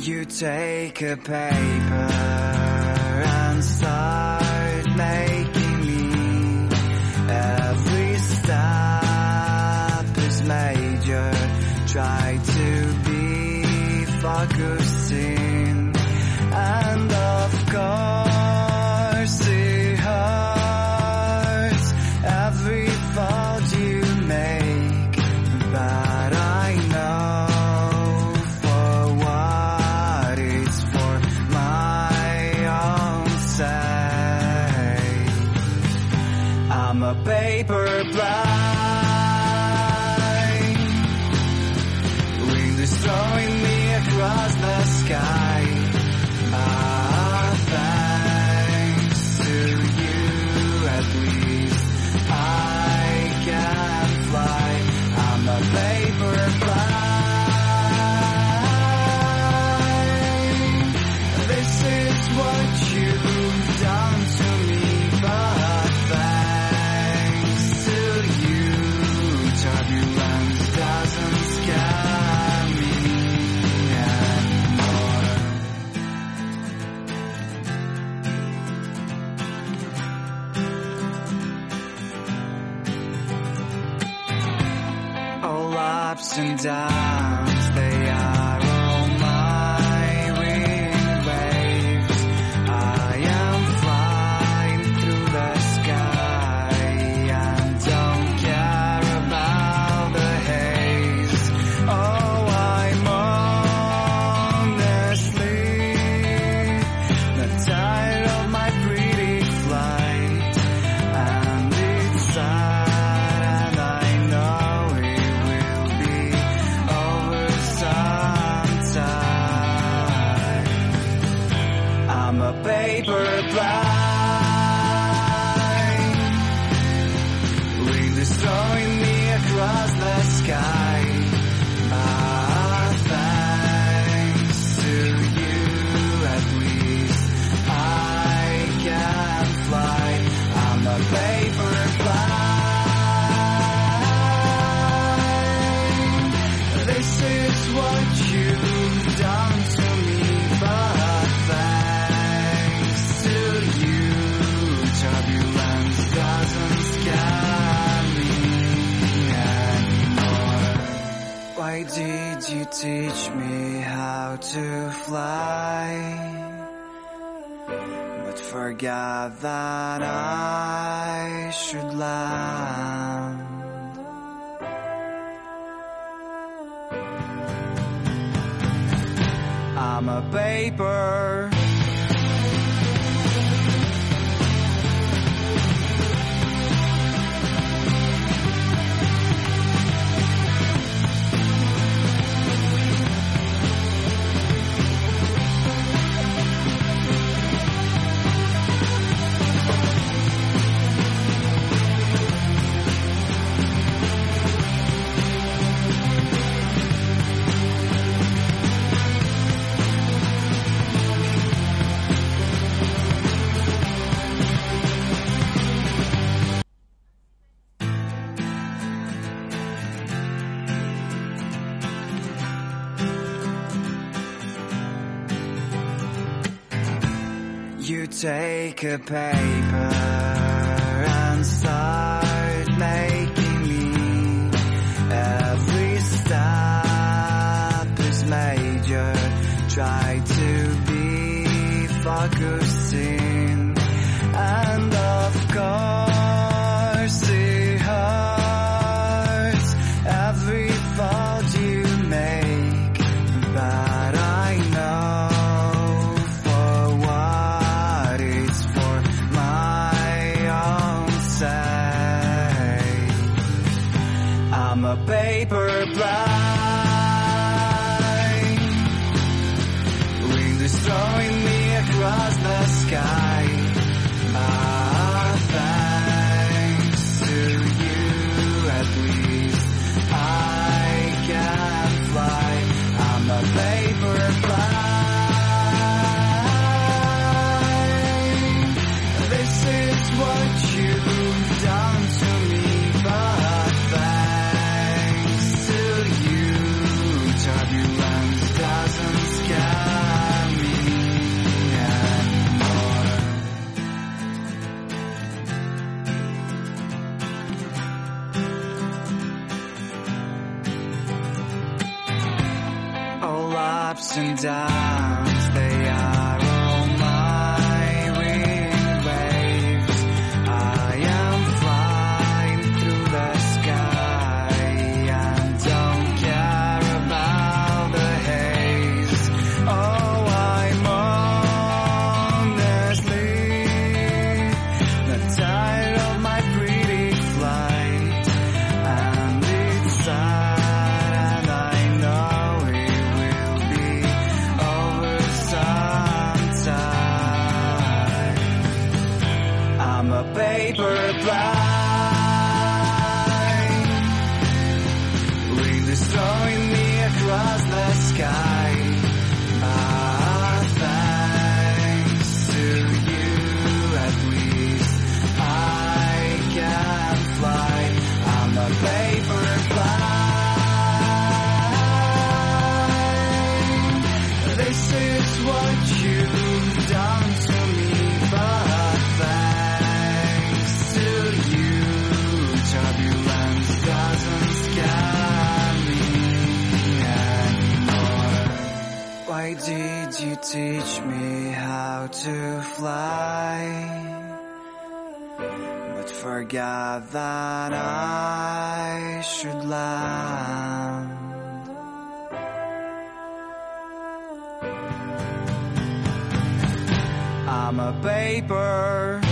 You take a paper and start making me. Every step is major. Try to be focusing, and of course it hurts every fault you make, but I know for what it's for my own sake. I'm a paper blind, wind is throwing me across the sky. Thanks to you, at least I can fly. I'm a paper blind. This is what you've done to me, but thanks to you, turbulence doesn't scare me anymore. All ups and downs, they are all my wind waves. I am flying through the sky and don't care about the haze. Oh, I'm honestly not tired of my pretty flight, and it's sad, and I know it will be over sometime. I'm a paper blind, wind is throwing me across the sky. Thanks to you, at least I can fly. I'm a paper blind. This is what you've done to me, but thanks to you, turbulence doesn't scare me anymore. Why did you teach me how to fly, but forgot that I should land? I'm a paper. You take a paper and start making me. Every step is major. Try to be focusing, and of course it hurts every fault you make, but I know for what it's for my own sake. I'm a paper blind, wind is throwing me across the sky. Thanks to you, at least I can fly. I'm a paper blind. This is what you've done to me, but thanks to you, turbulence doesn't scare ups and downs, they are all my winged waves. I am flying through the sky and don't care about the haze. Oh, I'm honestly not tired of my pretty flight, and it's sad, and I know it will be over sometime. I'm a paper blind, wind is throwing me across the sky. Ah, thanks to you, at least I can fly. I'm a paper blind. This is what you've done to me, but thanks to you, turbulence doesn't scare me anymore. Why did you teach me how to fly, but forgot that I should land? I'm a paper